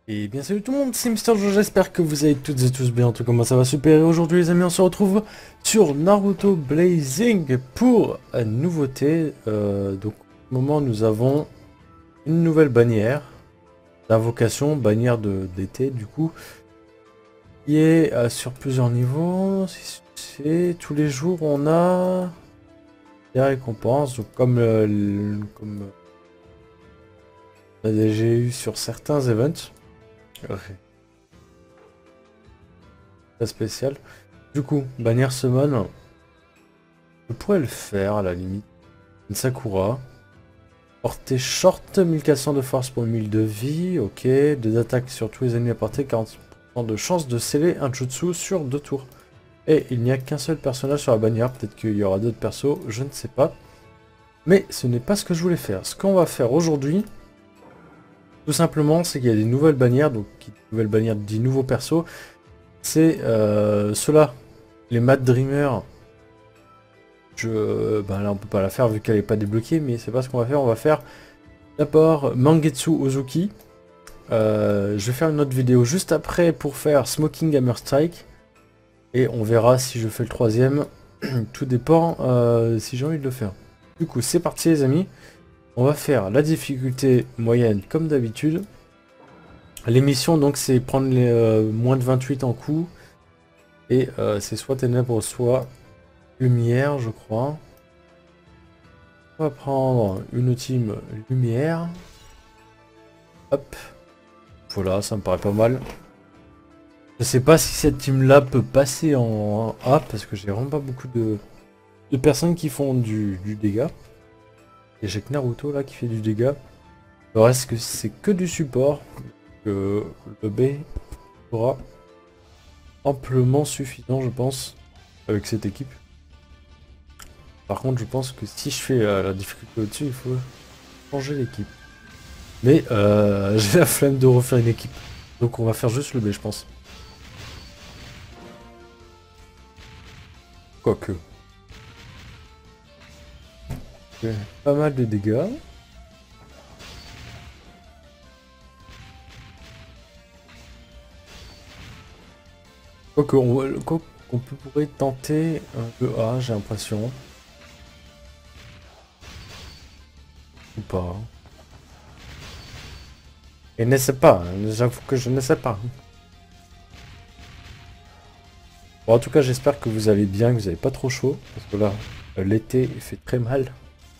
Et bien salut tout le monde, c'est Mister Joe, j'espère que vous allez toutes et tous bien, en tout cas moi ça va super, et aujourd'hui les amis on se retrouve sur Naruto Blazing pour une nouveauté, donc au moment nous avons une nouvelle bannière d'invocation, bannière d'été du coup, qui est sur plusieurs niveaux, c'est tous les jours on a des récompenses, donc comme j'ai eu sur certains events. Très spécial. Du coup, bannière summon, je pourrais le faire à la limite. Une Sakura. Portée short, 1400 de force pour 1000 de vie. Ok. Des attaques sur tous les ennemis à portée, 40% de chance de sceller un jutsu sur 2 tours. Et il n'y a qu'un seul personnage sur la bannière. Peut-être qu'il y aura d'autres persos, je ne sais pas. Mais ce n'est pas ce que je voulais faire. Ce qu'on va faire aujourd'hui, tout simplement, c'est qu'il y a des nouvelles bannières. Donc, nouvelles bannières dit nouveaux persos. C'est ceux-là. Les Mad Dreamers. Ben là on peut pas la faire vu qu'elle est pas débloquée, mais c'est pas ce qu'on va faire. On va faire d'abord Mangetsu Ozuki. Je vais faire une autre vidéo juste après pour faire Smoking Hammer Strike. Et on verra si je fais le troisième. Tout dépend si j'ai envie de le faire. Du coup c'est parti les amis. On va faire la difficulté moyenne comme d'habitude. L'émission donc c'est prendre les moins de 28 en coup. Et c'est soit ténèbres soit lumière je crois. On va prendre une team lumière. Hop. Voilà, ça me paraît pas mal. Je sais pas si cette team là peut passer en A parce que j'ai vraiment pas beaucoup de personnes qui font du dégât. Et j'ai que Naruto là qui fait du dégât. Le reste c'est que du support. Que le B sera amplement suffisant je pense avec cette équipe. Par contre je pense que si je fais la difficulté au-dessus il faut changer l'équipe. Mais j'ai la flemme de refaire une équipe. Donc on va faire juste le B je pense. Quoique. Okay. Pas mal de dégâts. Quoique on pourrait tenter le A j'ai l'impression. Ou pas. Et ne sais pas, hein, j'avoue que je ne sais pas. Bon, en tout cas, j'espère que vous allez bien, que vous n'avez pas trop chaud. Parce que là, l'été, il fait très mal.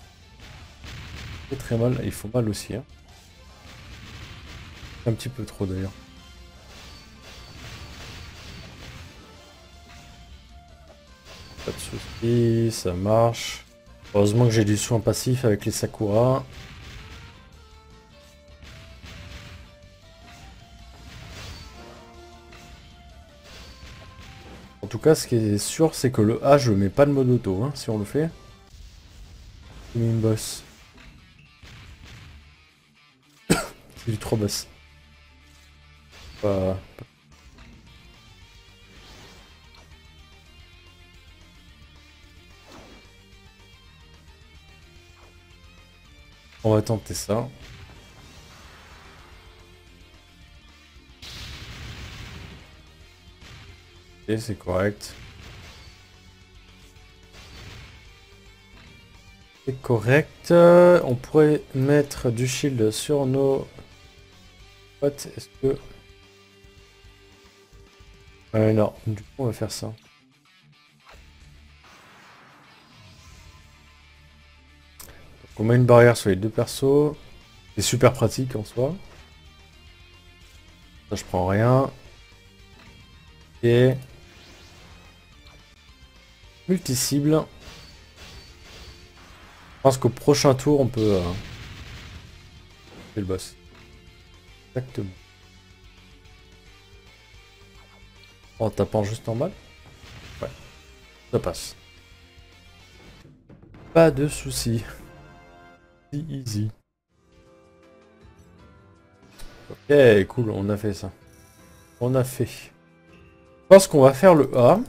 Il fait très mal, et il faut mal aussi. Hein. Un petit peu trop d'ailleurs. Pas de soucis, ça marche. Heureusement que j'ai du soin passif avec les Sakura. En tout cas, ce qui est sûr, c'est que le A, je mets pas de mode auto, hein, si on le fait. C'est une boss. C'est du 3 boss. Pas... On va tenter ça. Ok, c'est correct. C'est correct. On pourrait mettre du shield sur nos potes. Est-ce que... non, du coup on va faire ça. Donc, on met une barrière sur les deux persos. C'est super pratique en soi. Ça je prends rien. Et... multi-cible. Je pense qu'au prochain tour on peut... c'est le boss. Exactement. En tapant juste normal. Ouais. Ça passe. Pas de soucis. Easy. Ok, cool, on a fait ça. On a fait. Je pense qu'on va faire le A.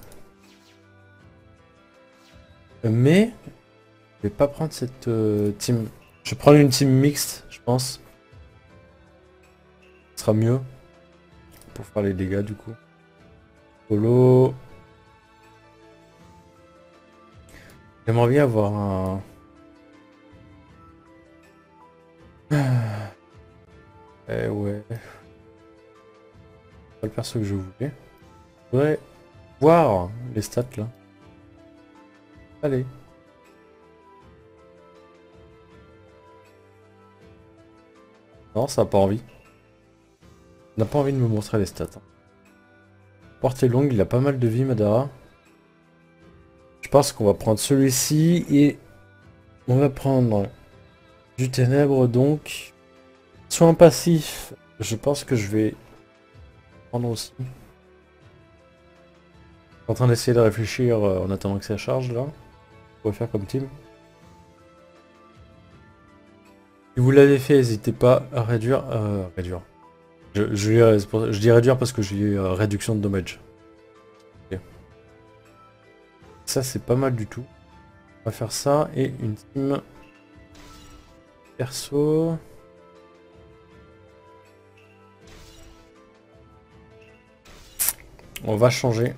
Mais je vais pas prendre cette team. Je vais prendre une team mixte, je pense. Ce sera mieux. pour faire les dégâts du coup. Polo. J'aimerais bien avoir un... Eh ouais. Pas le perso que je voulais. Je voudrais voir les stats là. Allez. Non, ça n'a pas envie. On n'a pas envie de me montrer les stats. Portée longue, il a pas mal de vie, Madara. Je pense qu'on va prendre celui-ci et on va prendre du ténèbre donc. Soin passif, je pense que je vais prendre aussi. Je suis en train d'essayer de réfléchir en attendant que ça charge là. On va faire comme team. Si vous l'avez fait, n'hésitez pas à réduire. Je dis réduire parce que j'ai réduction de dommage. Okay. Ça c'est pas mal du tout. On va faire ça et une team perso. On va changer.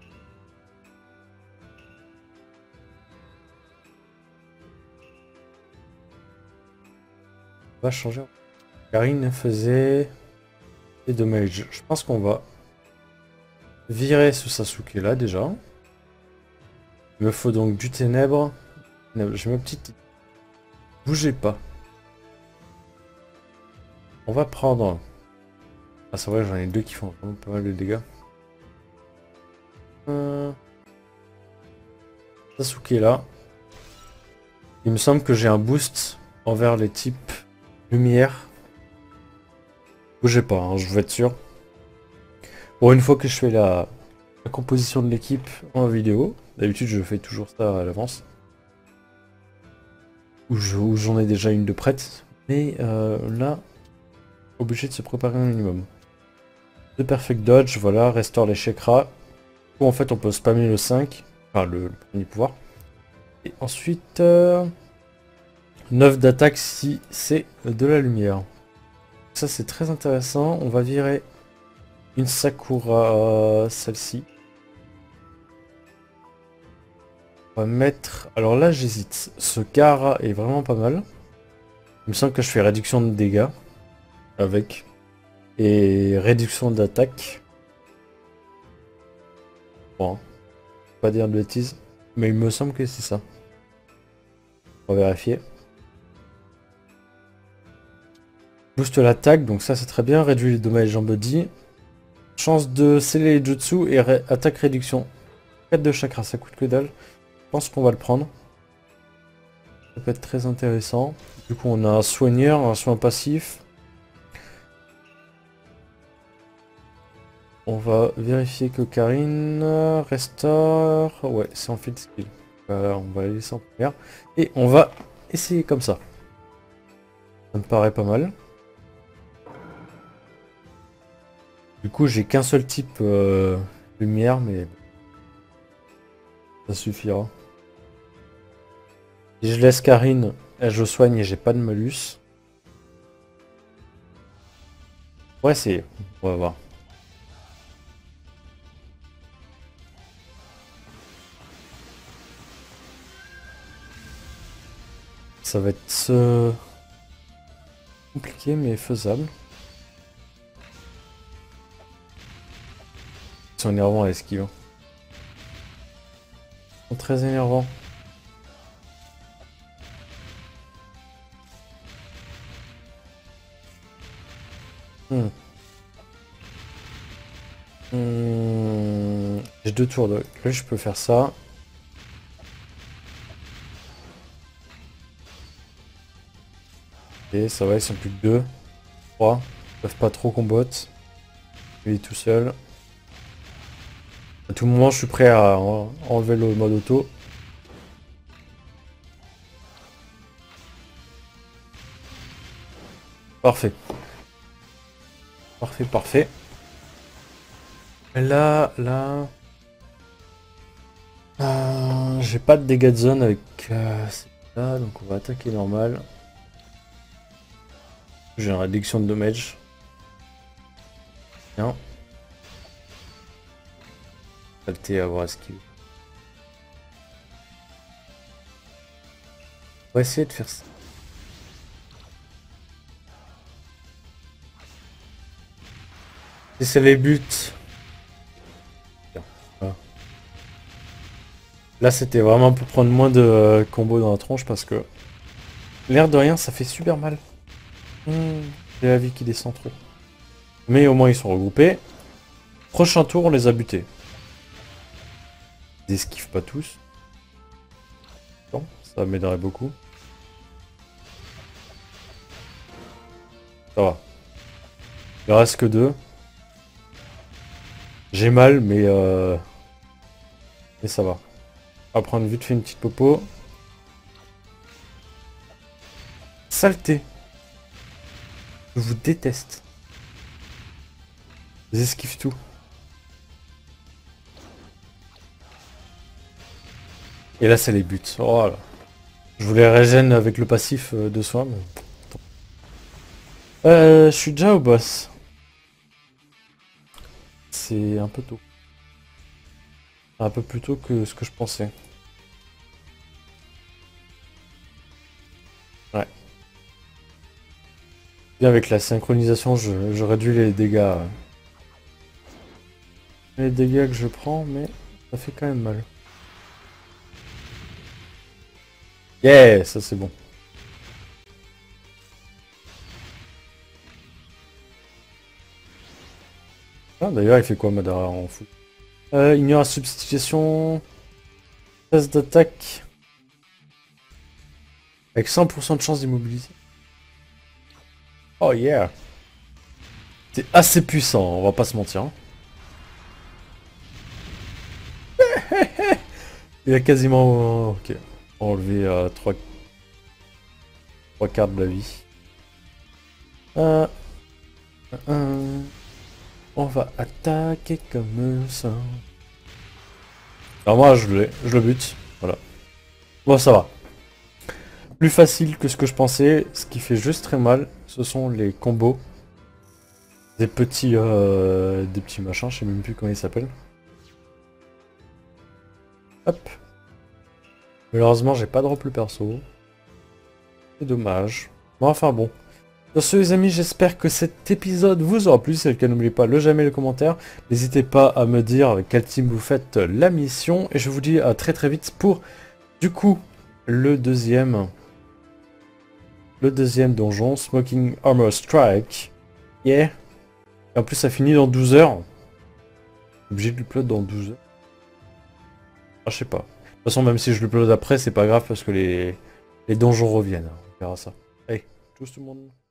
On va changer. Karine faisait des dommages. Je pense qu'on va virer ce Sasuke là déjà. Il me faut donc du ténèbre. J'ai ma petite... Bougez pas. On va prendre... Ah c'est vrai, j'en ai deux qui font vraiment pas mal de dégâts. Sasuke là. Il me semble que j'ai un boost envers les types lumière. Bougez pas, hein, je veux être sûr. Bon, une fois que je fais la composition de l'équipe en vidéo, d'habitude je fais toujours ça à l'avance. Ou j'en ai déjà une de prête. Mais là, obligé de se préparer un minimum. De perfect dodge, voilà, restaure les chakras. Ou en fait on peut spammer le 5, enfin le premier pouvoir. Et ensuite, 9 d'attaque si c'est de la lumière. Ça c'est très intéressant. On va virer une Sakura, celle-ci. On va mettre... Alors là j'hésite. Ce Gaara est vraiment pas mal. Il me semble que je fais réduction de dégâts avec. Et réduction d'attaque. Bon, hein. Pas dire de bêtises. Mais il me semble que c'est ça. On va vérifier. Booste l'attaque, donc ça c'est très bien. Réduit les dommages en body. Chance de sceller les jutsu et attaque réduction. 4 de chakra, ça coûte que dalle. Je pense qu'on va le prendre. Ça peut être très intéressant. Du coup on a un soigneur, un soin passif. On va vérifier que Karine restaure. Ouais, c'est en field skill. On va la laisser en première. Et on va essayer comme ça. Ça me paraît pas mal. Du coup, j'ai qu'un seul type lumière, mais ça suffira. Si je laisse Karine, je soigne et j'ai pas de malus. On va essayer. On va voir. Ça va être compliqué mais faisable. Ils sont énervants à l'esquive. Ils sont très énervants. J'ai 2 tours de... Là je peux faire ça. Et ça va, ils sont plus que 2. 3. Ils peuvent pas trop combattre. Lui il est tout seul. À tout moment je suis prêt à enlever le mode auto. Parfait. Parfait, parfait. Là, j'ai pas de dégâts de zone avec là, donc on va attaquer normal. J'ai une réduction de dommage. Bien. Saleté à avoir esquivé. On va essayer de faire ça. Si c'est les buts. Voilà. Là c'était vraiment pour prendre moins de combos dans la tronche parce que l'air de rien ça fait super mal. J'ai la vie qui descend trop. Mais au moins ils sont regroupés. Prochain tour on les a butés. Ils esquivent pas tous. Bon, ça m'aiderait beaucoup. Ça va. Il reste que 2. J'ai mal, mais ça va. On va prendre vite fait une petite popo. Saleté. Je vous déteste. Ils esquivent tout. Et là, c'est les buts. Oh là. Je voulais régène avec le passif de soin, mais... je suis déjà au boss. C'est un peu tôt. Un peu plus tôt que ce que je pensais. Ouais. Bien avec la synchronisation, je réduis les dégâts. Les dégâts que je prends, mais ça fait quand même mal. Yeah, ça c'est bon. Ah, d'ailleurs, il fait quoi Madara en foot? Ignore la substitution. Phase d'attaque. Avec 100% de chance d'immobiliser. Oh yeah. C'est assez puissant, on va pas se mentir. Hein. Il a quasiment... Ok. Enlevé 3 quarts de la vie. On va attaquer comme ça. Alors moi je le bute. Voilà. Bon ça va. Plus facile que ce que je pensais. Ce qui fait juste très mal, ce sont les combos. Des petits machins, je sais même plus comment ils s'appellent. Hop. Malheureusement j'ai pas de drop le perso. C'est dommage. Bon enfin bon. Sur ce les amis, j'espère que cet épisode vous aura plu. Si c'est le cas, n'oubliez pas le j'aime et le commentaire. N'hésitez pas à me dire avec quel team vous faites la mission. Et je vous dis à très très vite pour du coup le deuxième donjon, Smoking Armor Strike. Yeah. Et en plus ça finit dans 12 heures. Obligé de l'upload dans 12 heures. Ah, je sais pas. De toute façon même si je l'upload après c'est pas grave parce que les donjons reviennent. On verra ça. Allez, tous tout le monde.